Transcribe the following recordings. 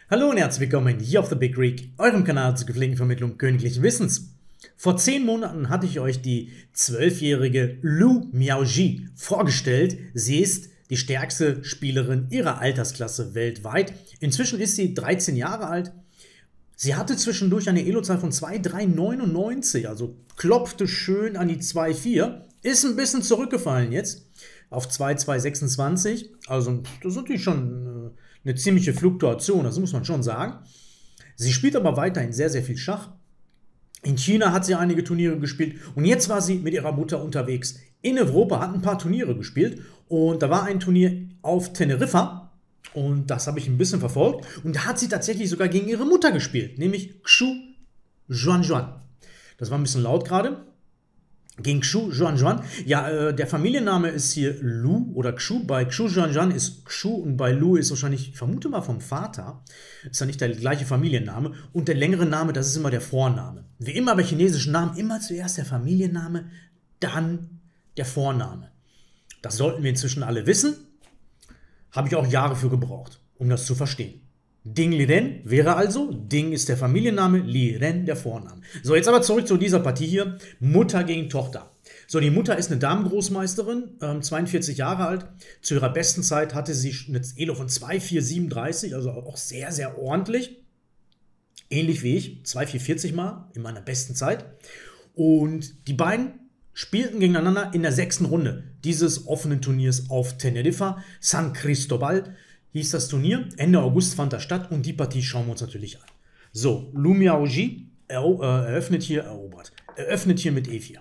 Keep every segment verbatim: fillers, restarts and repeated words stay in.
Hallo und herzlich willkommen hier auf The Big Greek, eurem Kanal zur gepflegten Vermittlung königlichen Wissens. Vor zehn Monaten hatte ich euch die zwölfjährige Lu Miaoji vorgestellt. Sie ist die stärkste Spielerin ihrer Altersklasse weltweit. Inzwischen ist sie dreizehn Jahre alt. Sie hatte zwischendurch eine Elo-Zahl von zwei Komma dreihundertneunundneunzig, also klopfte schön an die zwei Komma vier. Ist ein bisschen zurückgefallen jetzt auf zwei Komma zweihundertsechsundzwanzig. Also das ist natürlich schon eine ziemliche Fluktuation, das muss man schon sagen. Sie spielt aber weiterhin sehr, sehr viel Schach. In China hat sie einige Turniere gespielt und jetzt war sie mit ihrer Mutter unterwegs in Europa, hat ein paar Turniere gespielt und da war ein Turnier auf Teneriffa und das habe ich ein bisschen verfolgt und da hat sie tatsächlich sogar gegen ihre Mutter gespielt, nämlich Xu Zhuanzhuan. Das war ein bisschen laut gerade. Gegen Xu Zhuanzhuan. Ja, äh, der Familienname ist hier Lu oder Xu. Bei Xu Zhuanzhuan ist Xu und bei Lu ist wahrscheinlich, ich vermute mal vom Vater, ist ja nicht der gleiche Familienname. Und der längere Name, das ist immer der Vorname. Wie immer bei chinesischen Namen, immer zuerst der Familienname, dann der Vorname. Das sollten wir inzwischen alle wissen. Habe ich auch Jahre für gebraucht, um das zu verstehen. Ding Liren wäre also, Ding ist der Familienname, Liren der Vorname. So, jetzt aber zurück zu dieser Partie hier, Mutter gegen Tochter. So, die Mutter ist eine Damengroßmeisterin, ähm, zweiundvierzig Jahre alt. Zu ihrer besten Zeit hatte sie eine Elo von zwei Komma vierhundertsiebenunddreißig, also auch sehr, sehr ordentlich. Ähnlich wie ich, zwei Komma vierhundertvierzig mal in meiner besten Zeit. Und die beiden spielten gegeneinander in der sechsten Runde dieses offenen Turniers auf Teneriffa, San Cristobal hieß das Turnier. Ende August fand das statt und die Partie schauen wir uns natürlich an. So, Lu Miaoji ero äh, eröffnet hier, erobert, eröffnet hier mit E vier.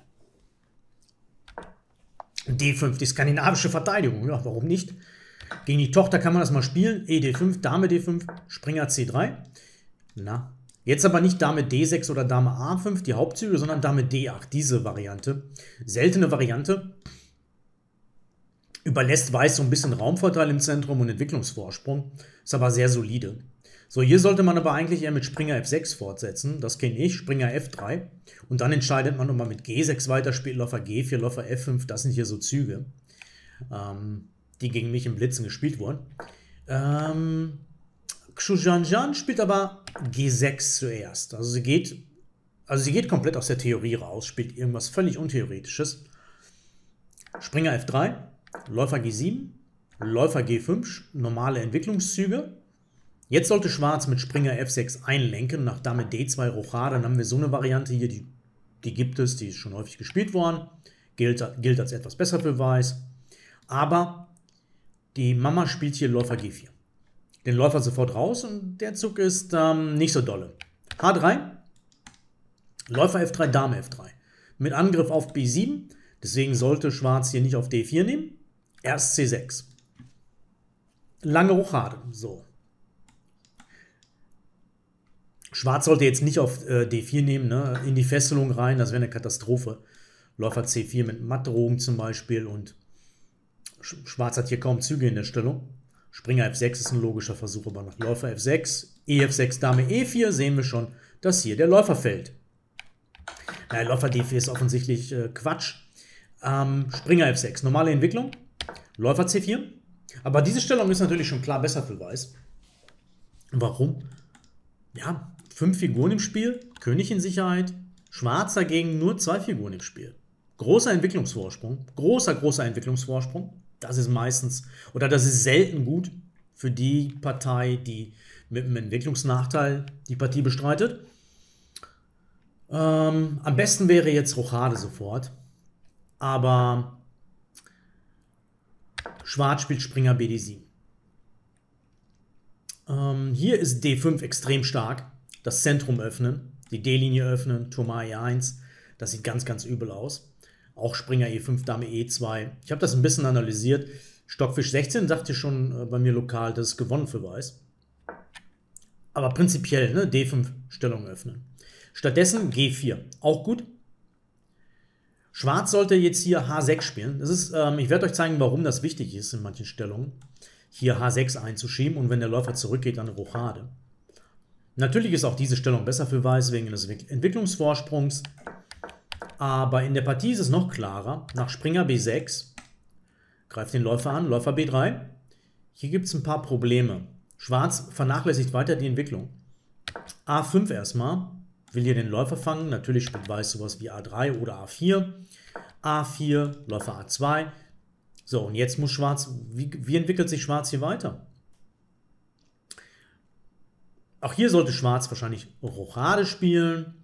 D fünf, die skandinavische Verteidigung, ja, warum nicht? Gegen die Tochter kann man das mal spielen. E D fünf, Dame D fünf, Springer C drei. Na, jetzt aber nicht Dame D sechs oder Dame A fünf, die Hauptzüge, sondern Dame D acht, diese Variante. Seltene Variante. Überlässt Weiß so ein bisschen Raumvorteil im Zentrum und Entwicklungsvorsprung. Ist aber sehr solide. So, hier sollte man aber eigentlich eher mit Springer F sechs fortsetzen. Das kenne ich, Springer F drei. Und dann entscheidet man, ob man mit G sechs weiterspielt, Läufer G vier, Läufer F fünf. Das sind hier so Züge, ähm, die gegen mich im Blitzen gespielt wurden. Ähm, Xu Zhuanzhuan spielt aber G sechs zuerst. Also sie geht, also sie geht komplett aus der Theorie raus, spielt irgendwas völlig Untheoretisches. Springer F drei. Läufer G sieben, Läufer G fünf, normale Entwicklungszüge. Jetzt sollte Schwarz mit Springer F sechs einlenken, nach Dame D zwei Rochade. Dann haben wir so eine Variante hier, die, die gibt es, die ist schon häufig gespielt worden. Gilt, gilt als etwas besser für Weiß. Aber die Mama spielt hier Läufer G vier. Den Läufer sofort raus und der Zug ist ähm, nicht so dolle. H drei, Läufer F drei, Dame F drei. Mit Angriff auf B sieben, deswegen sollte Schwarz hier nicht auf D vier nehmen. Erst C sechs. Lange Rochade. So. Schwarz sollte jetzt nicht auf äh, D vier nehmen, ne? In die Fesselung rein, das wäre eine Katastrophe. Läufer C vier mit Mattdrohung zum Beispiel und Schwarz hat hier kaum Züge in der Stellung. Springer F sechs ist ein logischer Versuch, aber nach Läufer F sechs, E F sechs, Dame E vier sehen wir schon, dass hier der Läufer fällt. Naja, Läufer D vier ist offensichtlich äh, Quatsch. Ähm, Springer F sechs, normale Entwicklung. Läufer C vier. Aber diese Stellung ist natürlich schon klar besser für Weiß. Warum? Ja, fünf Figuren im Spiel, König in Sicherheit. Schwarz dagegen nur zwei Figuren im Spiel. Großer Entwicklungsvorsprung. Großer, großer Entwicklungsvorsprung. Das ist meistens, oder das ist selten gut für die Partei, die mit einem Entwicklungsnachteil die Partie bestreitet. Ähm, am besten wäre jetzt Rochade sofort. Aber Schwarz spielt Springer B D sieben. Ähm, hier ist D fünf extrem stark. Das Zentrum öffnen, die D-Linie öffnen, Turm A E eins. Das sieht ganz, ganz übel aus. Auch Springer E fünf, Dame E zwei. Ich habe das ein bisschen analysiert. Stockfisch sechzehn sagte schon äh, bei mir lokal, das ist gewonnen für Weiß. Aber prinzipiell, ne, D fünf Stellung öffnen. Stattdessen G vier, auch gut. Schwarz sollte jetzt hier H sechs spielen. Das ist, ähm, ich werde euch zeigen, warum das wichtig ist in manchen Stellungen. Hier H sechs einzuschieben und wenn der Läufer zurückgeht, dann Rochade. Natürlich ist auch diese Stellung besser für Weiß wegen des Entwicklungsvorsprungs. Aber in der Partie ist es noch klarer. Nach Springer B sechs greift den Läufer an, Läufer B drei. Hier gibt es ein paar Probleme. Schwarz vernachlässigt weiter die Entwicklung. A fünf erstmal, will hier den Läufer fangen. Natürlich spielt Weiß sowas wie A drei oder A vier. A vier, Läufer A zwei. So, und jetzt muss Schwarz, wie, wie entwickelt sich Schwarz hier weiter? Auch hier sollte Schwarz wahrscheinlich Rochade spielen.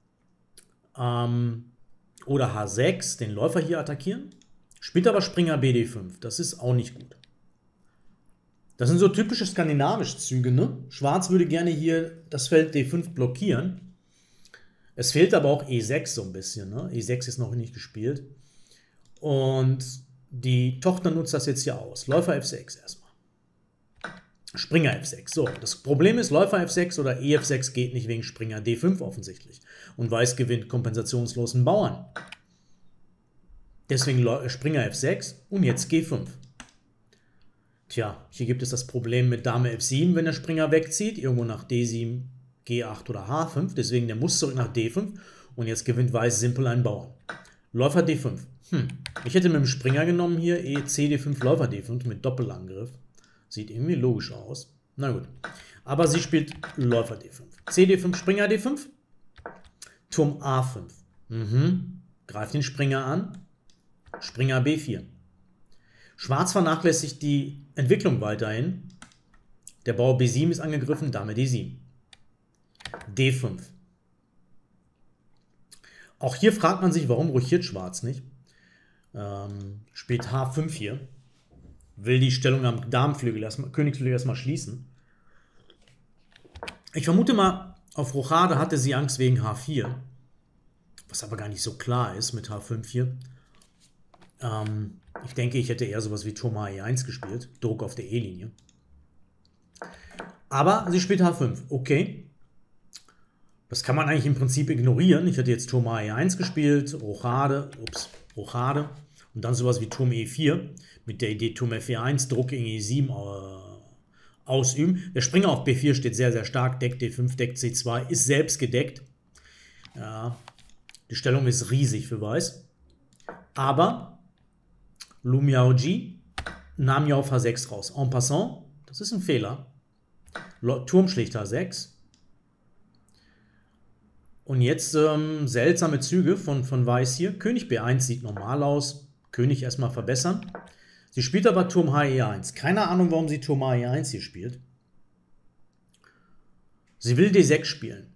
Ähm, oder H sechs, den Läufer hier attackieren. Spielt aber Springer B D fünf. Das ist auch nicht gut. Das sind so typische skandinavische Züge, ne? Schwarz würde gerne hier das Feld D fünf blockieren. Es fehlt aber auch E sechs so ein bisschen, ne? E sechs ist noch nicht gespielt. Und die Tochter nutzt das jetzt hier aus. Läufer F sechs erstmal. Springer F sechs. So, das Problem ist, Läufer F sechs oder E F sechs geht nicht wegen Springer D fünf offensichtlich. Und Weiß gewinnt kompensationslosen Bauern. Deswegen Springer F sechs und jetzt G fünf. Tja, hier gibt es das Problem mit Dame F sieben, wenn der Springer wegzieht. Irgendwo nach D sieben, G acht oder H fünf. Deswegen der muss zurück nach D fünf. Und jetzt gewinnt Weiß simpel einen Bauern. Läufer D fünf. Hm. Ich hätte mit dem Springer genommen hier E C D fünf, Läufer D fünf mit Doppelangriff. Sieht irgendwie logisch aus. Na gut. Aber sie spielt Läufer D fünf. C D fünf, Springer D fünf. Turm A fünf. Mhm. Greift den Springer an. Springer B vier. Schwarz vernachlässigt die Entwicklung weiterhin. Der Bauer B sieben ist angegriffen, Dame D sieben. D fünf. Auch hier fragt man sich, warum rochiert Schwarz nicht. Ähm, spielt H fünf hier. Will die Stellung am Damenflügel, erstmal, Königsflügel erstmal schließen. Ich vermute mal, auf Rochade hatte sie Angst wegen H vier. Was aber gar nicht so klar ist mit H fünf hier. Ähm, ich denke, ich hätte eher sowas wie Turm E eins gespielt. Druck auf der E-Linie. Aber sie spielt H fünf. Okay. Das kann man eigentlich im Prinzip ignorieren. Ich hätte jetzt Turm E eins gespielt, Rochade, ups, Rochade. Und dann sowas wie Turm E vier mit der Idee Turm F E eins, Druck in E sieben äh, ausüben. Der Springer auf B vier steht sehr, sehr stark. Deck D fünf, Deck C zwei, ist selbst gedeckt. Ja, die Stellung ist riesig für Weiß. Aber Lu Miaoji nahm ja auf H sechs raus. En passant, das ist ein Fehler. Turm schlägt H sechs. Und jetzt ähm, seltsame Züge von, von Weiß hier. König B eins sieht normal aus. König erstmal verbessern. Sie spielt aber Turm H E eins. Keine Ahnung, warum sie Turm H E eins hier spielt. Sie will D sechs spielen.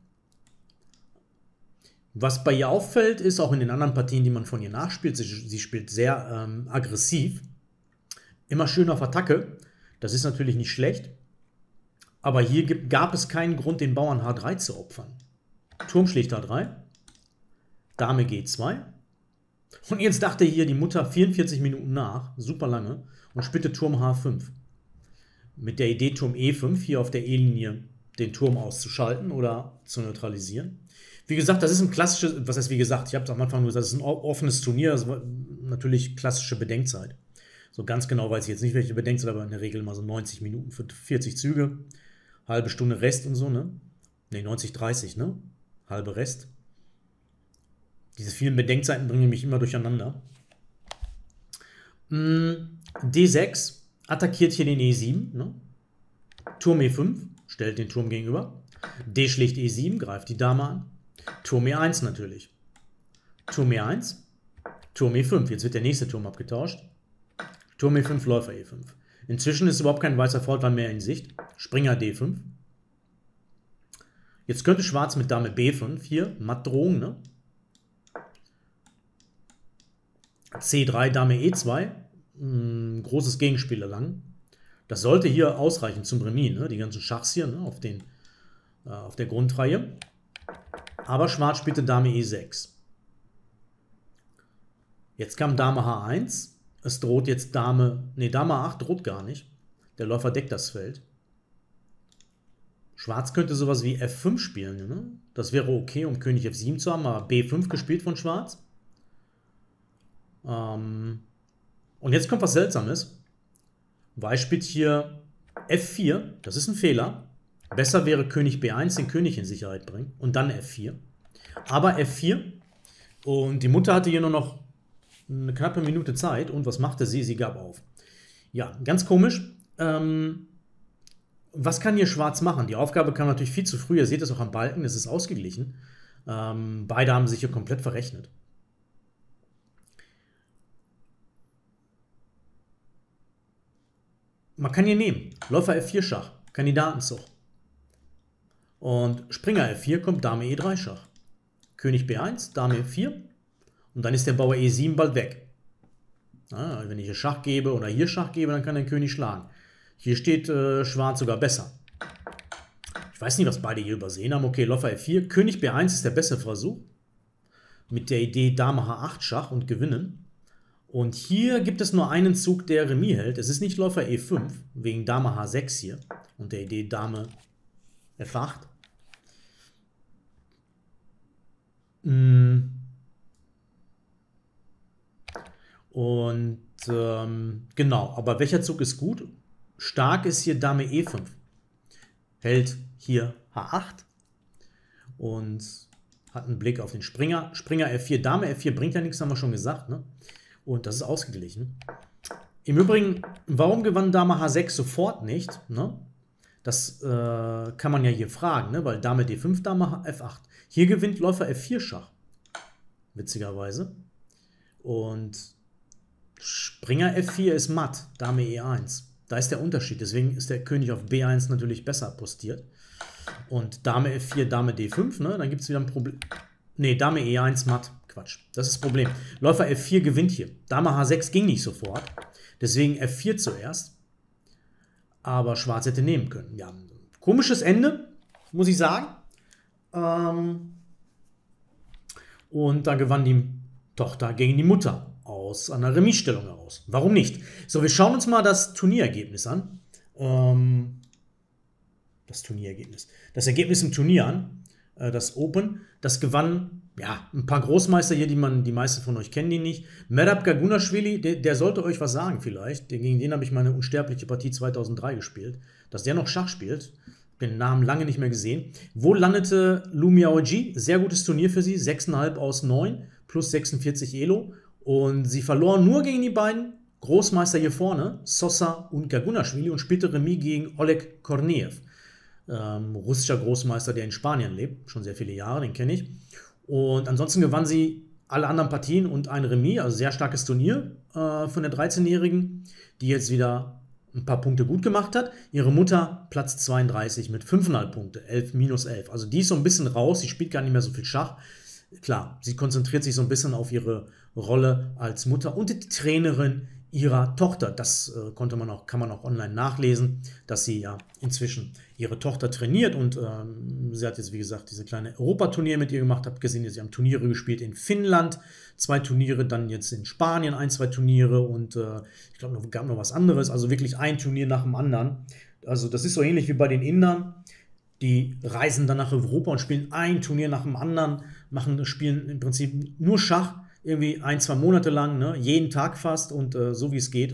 Was bei ihr auffällt, ist auch in den anderen Partien, die man von ihr nachspielt, sie, sie spielt sehr ähm, aggressiv. Immer schön auf Attacke. Das ist natürlich nicht schlecht. Aber hier gibt, gab es keinen Grund, den Bauern H drei zu opfern. Turm schlägt H drei. Dame G zwei. Und jetzt dachte hier die Mutter vierundvierzig Minuten nach, super lange, und spielte Turm H fünf. Mit der Idee, Turm E fünf hier auf der E-Linie den Turm auszuschalten oder zu neutralisieren. Wie gesagt, das ist ein klassisches, was heißt wie gesagt, ich habe es am Anfang gesagt, das ist ein offenes Turnier, das war natürlich klassische Bedenkzeit. So ganz genau weiß ich jetzt nicht, welche Bedenkzeit, aber in der Regel mal so neunzig Minuten für vierzig Züge, halbe Stunde Rest und so, ne? Ne, neunzig, dreißig, ne? Halbe Rest. Diese vielen Bedenkzeiten bringen mich immer durcheinander. D sechs attackiert hier den E sieben. Ne? Turm E fünf stellt den Turm gegenüber. D schlägt E sieben, greift die Dame an. Turm E eins natürlich. Turm E eins. Turm E fünf. Jetzt wird der nächste Turm abgetauscht. Turm E fünf, Läufer E fünf. Inzwischen ist überhaupt kein weißer Fortwahl mehr in Sicht. Springer D fünf. Jetzt könnte Schwarz mit Dame B fünf hier matt drohen, ne? C drei, Dame E zwei, ein großes Gegenspiel erlangen. Das sollte hier ausreichen zum Remis, ne? Die ganzen Schachs hier, ne? auf, den, äh, auf der Grundreihe. Aber Schwarz spielte Dame E sechs. Jetzt kam Dame H eins. Es droht jetzt Dame, ne, Dame acht droht gar nicht. Der Läufer deckt das Feld. Schwarz könnte sowas wie F fünf spielen, ne? Das wäre okay, um König F sieben zu haben, aber B fünf gespielt von Schwarz. Ähm, und jetzt kommt was Seltsames. Weiß spielt hier F vier, das ist ein Fehler. Besser wäre König B eins, den König in Sicherheit bringen und dann F vier. Aber F vier und die Mutter hatte hier nur noch eine knappe Minute Zeit und was machte sie? Sie gab auf. Ja, ganz komisch. Ähm, was kann hier Schwarz machen? Die Aufgabe kam natürlich viel zu früh. Ihr seht es auch am Balken, es ist ausgeglichen. Ähm, beide haben sich hier komplett verrechnet. Man kann hier nehmen. Läufer F vier Schach, Kandidatenzug. Und Springer F vier kommt Dame E drei Schach. König B eins, Dame F vier. Und dann ist der Bauer E sieben bald weg. Ah, wenn ich hier Schach gebe oder hier Schach gebe, dann kann der König schlagen. Hier steht äh, Schwarz sogar besser. Ich weiß nicht, was beide hier übersehen haben. Okay, Läufer F vier. König B eins ist der bessere Versuch. Mit der Idee Dame H acht Schach und gewinnen. Und hier gibt es nur einen Zug, der Remis hält. Es ist nicht Läufer E fünf, wegen Dame H sechs hier. Und der Idee Dame F acht. Mm. Und ähm, genau, aber welcher Zug ist gut? Stark ist hier Dame E fünf. Hält hier H acht und hat einen Blick auf den Springer. Springer F vier, Dame F vier bringt ja nichts, haben wir schon gesagt, ne? Und das ist ausgeglichen. Im Übrigen, warum gewann Dame H sechs sofort nicht? Ne? Das äh, kann man ja hier fragen, ne? Weil Dame D fünf, Dame F acht. Hier gewinnt Läufer F vier Schach, witzigerweise. Und Springer F vier ist matt, Dame E eins. Da ist der Unterschied, deswegen ist der König auf B eins natürlich besser postiert. Und Dame F vier, Dame D fünf, ne? Dann gibt es wieder ein Problem. Ne, Dame E eins matt. Quatsch, das ist das Problem. Läufer F vier gewinnt hier. Dame H sechs ging nicht sofort. Deswegen F vier zuerst. Aber Schwarz hätte nehmen können. Ja, komisches Ende, muss ich sagen. Ähm Und da gewann die Tochter gegen die Mutter aus einer Remisstellung heraus. Warum nicht? So, wir schauen uns mal das Turnierergebnis an. Ähm das Turnierergebnis. Das Ergebnis im Turnier an. Äh, das Open. Das gewann ja ein paar Großmeister hier, die man, die meisten von euch kennen die nicht. Merab Gagunashvili, der, der sollte euch was sagen vielleicht. Gegen den habe ich meine unsterbliche Partie zweitausenddrei gespielt. Dass der noch Schach spielt. Den Namen lange nicht mehr gesehen. Wo landete Lu Miaoji? Sehr gutes Turnier für sie. sechs Komma fünf aus neun plus sechsundvierzig Elo. Und sie verlor nur gegen die beiden Großmeister hier vorne, Sosa und Gagunashvili, und spielte Remis gegen Oleg Korneev. Ähm, russischer Großmeister, der in Spanien lebt. Schon sehr viele Jahre, den kenne ich. Und ansonsten gewann sie alle anderen Partien und ein Remis. Also sehr starkes Turnier äh, von der dreizehnjährigen, die jetzt wieder ein paar Punkte gut gemacht hat. Ihre Mutter Platz zweiunddreißig mit fünf Komma fünf Punkte, elf minus elf. Also die ist so ein bisschen raus, sie spielt gar nicht mehr so viel Schach. Klar, sie konzentriert sich so ein bisschen auf ihre Rolle als Mutter und die Trainerin ihrer Tochter. Das äh, konnte man auch, kann man auch online nachlesen, dass sie ja inzwischen ihre Tochter trainiert, und ähm, sie hat jetzt, wie gesagt, diese kleine Europaturnier mit ihr gemacht. Habt gesehen, sie haben Turniere gespielt in Finnland, zwei Turniere, dann jetzt in Spanien ein, zwei Turniere, und äh, ich glaube, es gab noch was anderes, also wirklich ein Turnier nach dem anderen. Also das ist so ähnlich wie bei den Indern. Die reisen dann nach Europa und spielen ein Turnier nach dem anderen, machen, spielen im Prinzip nur Schach, irgendwie ein, zwei Monate lang, ne, jeden Tag fast, und äh, so wie es geht,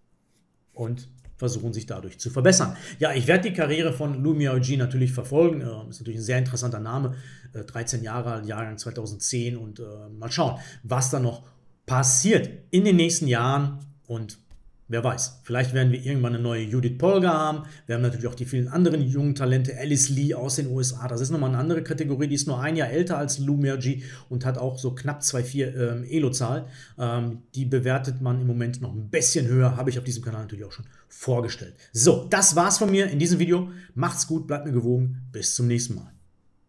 und versuchen sich dadurch zu verbessern. Ja, ich werde die Karriere von Lu Miaoji natürlich verfolgen. Äh, ist natürlich ein sehr interessanter Name, äh, dreizehn Jahre alt, Jahrgang zweitausendzehn, und äh, mal schauen, was da noch passiert in den nächsten Jahren. Und wer weiß, vielleicht werden wir irgendwann eine neue Judith Polgar haben. Wir haben natürlich auch die vielen anderen jungen Talente. Alice Lee aus den U S A. Das ist nochmal eine andere Kategorie. Die ist nur ein Jahr älter als Lu Miaoji und hat auch so knapp zwei Komma vier ähm, Elo-Zahl. Ähm, die bewertet man im Moment noch ein bisschen höher. Habe ich auf diesem Kanal natürlich auch schon vorgestellt. So, das war's von mir in diesem Video. Macht's gut, bleibt mir gewogen. Bis zum nächsten Mal.